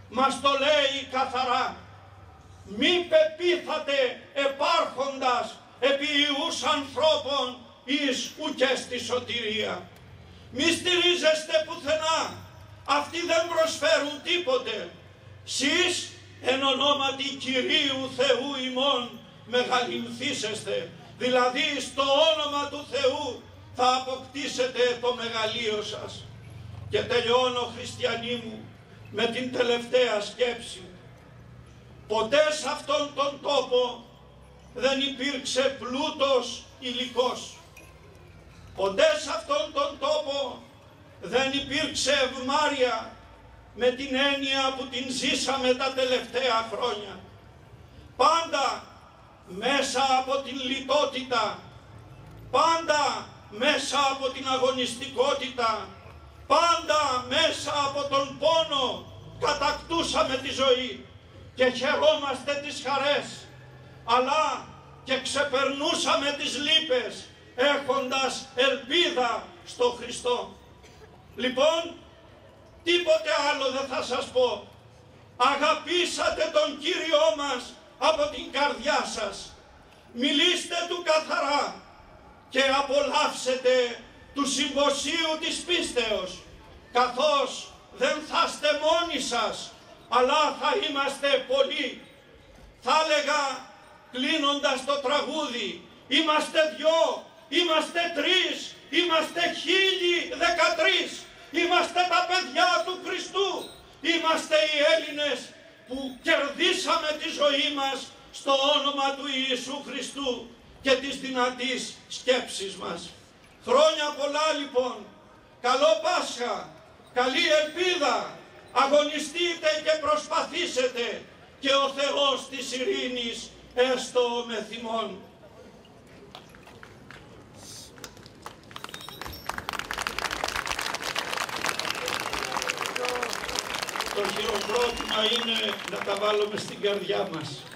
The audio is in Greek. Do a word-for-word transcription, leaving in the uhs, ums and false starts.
μας το λέει καθαρά. Μη πεπίθατε επάρχοντας επί ιούς ανθρώπων εις ουκές τη σωτηρία. Μη στηρίζεστε πουθενά, αυτοί δεν προσφέρουν τίποτε. Σεις εν ονόματι Κυρίου Θεού ημών μεγαλυνθήσεστε, δηλαδή στο όνομα του Θεού θα αποκτήσετε το μεγαλείο σας. Και τελειώνω, χριστιανοί μου, με την τελευταία σκέψη. Ποτέ σε αυτόν τον τόπο δεν υπήρξε πλούτος υλικός. Ποτέ σε αυτόν τον τόπο δεν υπήρξε ευμάρεια με την έννοια που την ζήσαμε τα τελευταία χρόνια. Πάντα μέσα από την λιτότητα, πάντα μέσα από την αγωνιστικότητα, πάντα μέσα από τον πόνο κατακτούσαμε τη ζωή και χαιρόμαστε τις χαρές, αλλά και ξεπερνούσαμε τις λύπες έχοντας ελπίδα στο Χριστό. Λοιπόν, τίποτε άλλο δεν θα σας πω. Αγαπήσατε τον Κύριό μας από την καρδιά σας. Μιλήστε Του καθαρά και απολαύσετε του συμποσίου της πίστεως, καθώς δεν θα είστε μόνοι σας, αλλά θα είμαστε πολλοί. Θα έλεγα, κλείνοντας το τραγούδι, είμαστε δυο, είμαστε τρεις, είμαστε χίλιοι δεκατρείς, είμαστε τα παιδιά του Χριστού, είμαστε οι Έλληνες που κερδίσαμε τη ζωή μας στο όνομα του Ιησού Χριστού και της δυνατής σκέψης μας. Χρόνια πολλά λοιπόν, καλό Πάσχα, καλή ελπίδα, αγωνιστείτε και προσπαθήσετε και ο Θεός της ειρήνης έστω με θυμόν. Το χειροκρότημα είναι να τα βάλουμε στην καρδιά μας.